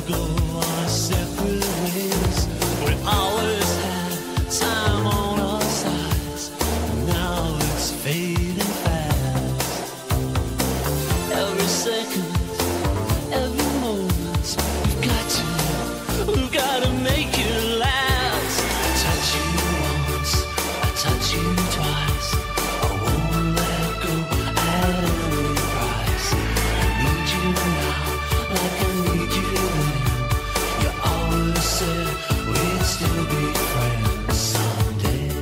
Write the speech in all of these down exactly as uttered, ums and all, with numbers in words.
go our separate ways. We always had time on our sides. Now it's fading fast. Every second, every moment, we've got to, we've got to make it last. I touch you once, I touch you twice. I won't let go at any price. I need you now, like I need you then. You always said we'd still be friends someday.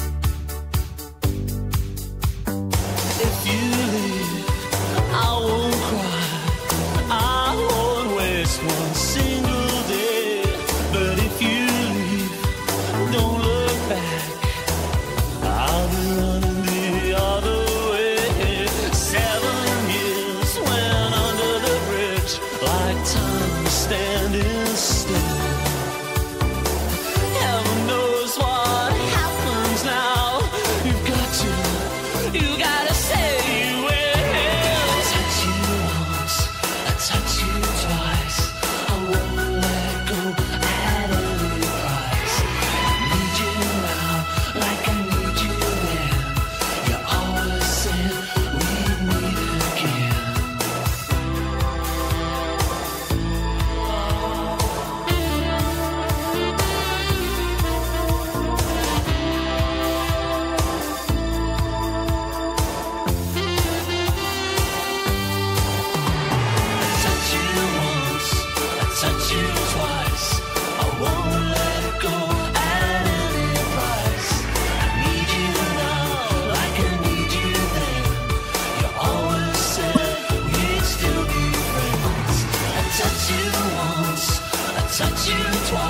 If you leave, I won't cry, I won't waste one single day. But if you leave, don't look back, I'll be running the other way. Seven years went under the bridge, like time standing still. Heaven knows what happens now. You've got to, you gotta say you will. I touch you once, I touch you twice. I won't let go at any price. I need you now, like I need you then. You always said we'd meet again. I touch you once, I touch you twice. I won't let go at any price. I need you now, like I need you then. You always said we'd still be friends. I touch you once, I touch you twice.